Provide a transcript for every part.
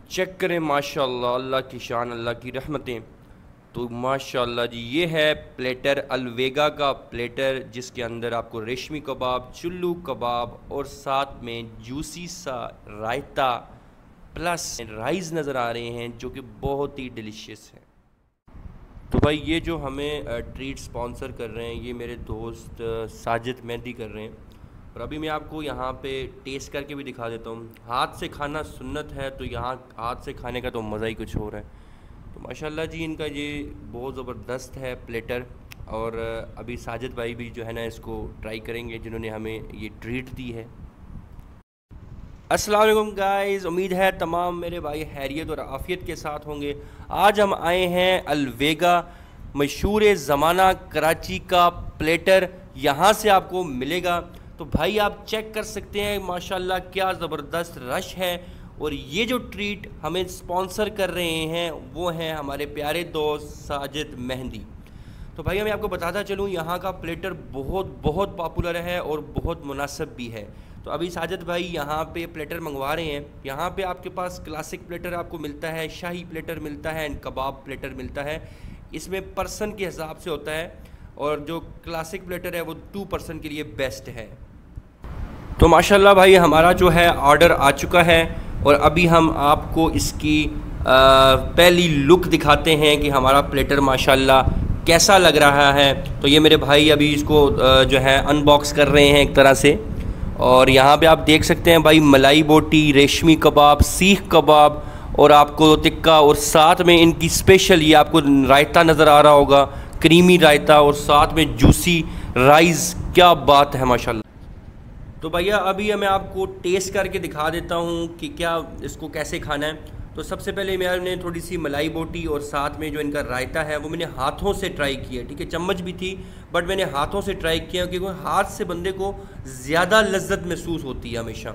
Check करें माशाल्लाह, अल्लाह की शान, अल्लाह की रहमतें। तो माशाल्लाह जी, ये है प्लेटर, अलवेगा का प्लेटर, जिसके अंदर आपको रेशमी कबाब, चुल्लू कबाब और साथ में जूसी सा रायता प्लस राइस नज़र आ रहे हैं, जो कि बहुत ही डिलीशियस है। तो भाई ये जो हमें ट्रीट स्पॉन्सर कर रहे हैं, ये मेरे दोस्त साजिद मेहंदी कर रहे हैं। और अभी मैं आपको यहाँ पे टेस्ट करके भी दिखा देता हूँ। हाथ से खाना सुन्नत है, तो यहाँ हाथ से खाने का तो मज़ा ही कुछ हो रहा है। तो माशाल्लाह जी, इनका ये बहुत ज़बरदस्त है प्लेटर। और अभी साजिद भाई भी जो है ना इसको ट्राई करेंगे, जिन्होंने हमें ये ट्रीट दी है। अस्सलाम वालेकुम गाइस, उम्मीद है तमाम मेरे भाई हैरियत और आफ़ियत के साथ होंगे। आज हम आए हैं अलवेगा, मशहूर ज़माना कराची का प्लेटर यहाँ से आपको मिलेगा। तो भाई आप चेक कर सकते हैं माशाल्लाह क्या ज़बरदस्त रश है। और ये जो ट्रीट हमें स्पॉन्सर कर रहे हैं वो हैं हमारे प्यारे दोस्त साजिद मेहंदी। तो भाई मैं आपको बताता चलूँ, यहाँ का प्लेटर बहुत बहुत पॉपुलर है और बहुत मुनासिब भी है। तो अभी साजिद भाई यहाँ पे प्लेटर मंगवा रहे हैं। यहाँ पे आपके पास क्लासिक प्लेटर आपको मिलता है, शाही प्लेटर मिलता है एंड कबाब प्लेटर मिलता है। इसमें पर्सन के हिसाब से होता है, और जो क्लासिक प्लेटर है वो 2 पर्सन के लिए बेस्ट है। तो माशाल्लाह भाई हमारा जो है ऑर्डर आ चुका है, और अभी हम आपको इसकी पहली लुक दिखाते हैं कि हमारा प्लेटर माशाल्लाह कैसा लग रहा है। तो ये मेरे भाई अभी इसको जो है अनबॉक्स कर रहे हैं एक तरह से। और यहाँ पे आप देख सकते हैं भाई, मलाई बोटी, रेशमी कबाब, सीख कबाब और आपको टिक्का, और साथ में इनकी स्पेशल ये आपको रायता नज़र आ रहा होगा, क्रीमी रायता, और साथ में जूसी राइस। क्या बात है माशाल्लाह। तो भैया अभी मैं आपको टेस्ट करके दिखा देता हूँ कि क्या इसको कैसे खाना है। तो सबसे पहले मैंने थोड़ी सी मलाई बोटी और साथ में जो इनका रायता है वो मैंने हाथों से ट्राई किया। ठीक है, चम्मच भी थी बट मैंने हाथों से ट्राई किया, क्योंकि हाथ से बंदे को ज़्यादा लज्जत महसूस होती है हमेशा।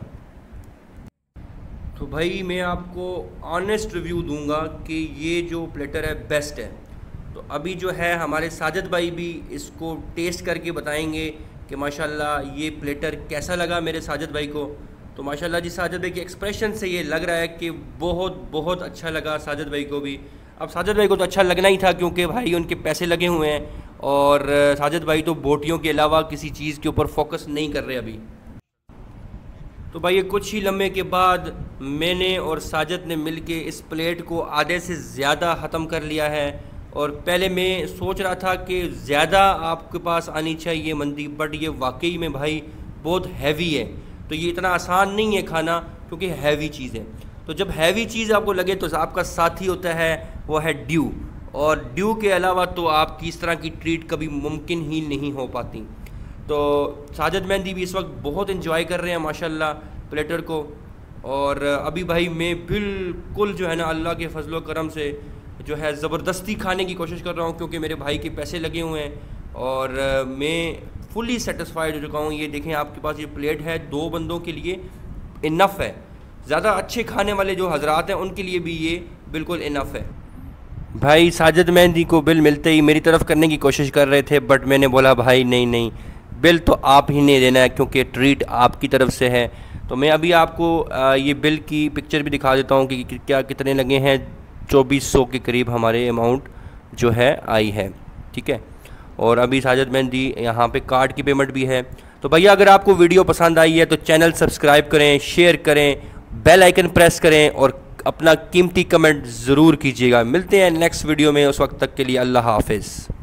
तो भाई मैं आपको ऑनेस्ट रिव्यू दूंगा कि ये जो प्लेटर है बेस्ट है। तो अभी जो है हमारे साजिद भाई भी इसको टेस्ट करके बताएंगे कि माशाल्लाह ये प्लेटर कैसा लगा मेरे साजिद भाई को। तो माशाल्लाह जी, साजिद भाई के एक्सप्रेशन से ये लग रहा है कि बहुत बहुत अच्छा लगा साजिद भाई को भी। अब साजिद भाई को तो अच्छा लगना ही था, क्योंकि भाई उनके पैसे लगे हुए हैं, और साजिद भाई तो बोटियों के अलावा किसी चीज़ के ऊपर फोकस नहीं कर रहे अभी। तो भाई ये कुछ ही लम्हे के बाद मैंने और साजिद ने मिलके इस प्लेट को आधे से ज़्यादा ख़त्म कर लिया है। और पहले मैं सोच रहा था कि ज़्यादा आपके पास आनी चाहिए मंदी, बट ये वाकई में भाई बहुत हैवी है। तो ये इतना आसान नहीं है खाना, क्योंकि हैवी चीज़ है। तो जब हैवी चीज़ आपको लगे तो आपका साथी होता है वो है ड्यू, और ड्यू के अलावा तो आपकी इस तरह की ट्रीट कभी मुमकिन ही नहीं हो पाती। तो साजिद मेहंदी भी इस वक्त बहुत इन्जॉय कर रहे हैं माशाल्लाह प्लेटर को। और अभी भाई मैं बिल्कुल जो है ना अल्लाह के फजलो करम से जो है ज़बरदस्ती खाने की कोशिश कर रहा हूँ, क्योंकि मेरे भाई के पैसे लगे हुए हैं और मैं फुली सेटिस्फाइड हो चुका हूँ। ये देखें आपके पास ये प्लेट है, 2 बंदों के लिए इनफ है। ज़्यादा अच्छे खाने वाले जो हजरात हैं उनके लिए भी ये बिल्कुल इनफ है। भाई साजिद मेहंदी को बिल मिलते ही मेरी तरफ करने की कोशिश कर रहे थे, बट मैंने बोला भाई नहीं नहीं, बिल तो आप ही नहीं देना है, क्योंकि ट्रीट आपकी तरफ से है। तो मैं अभी आपको ये बिल की पिक्चर भी दिखा देता हूँ कि क्या कितने लगे हैं। 2400 के करीब हमारे अमाउंट जो है आई है। ठीक है, और अभी साजिद मेहंदी यहाँ पे कार्ड की पेमेंट भी है। तो भैया अगर आपको वीडियो पसंद आई है तो चैनल सब्सक्राइब करें, शेयर करें, बेल आइकन प्रेस करें, और अपना कीमती कमेंट ज़रूर कीजिएगा। मिलते हैं नेक्स्ट वीडियो में, उस वक्त तक के लिए अल्लाह हाफिज़।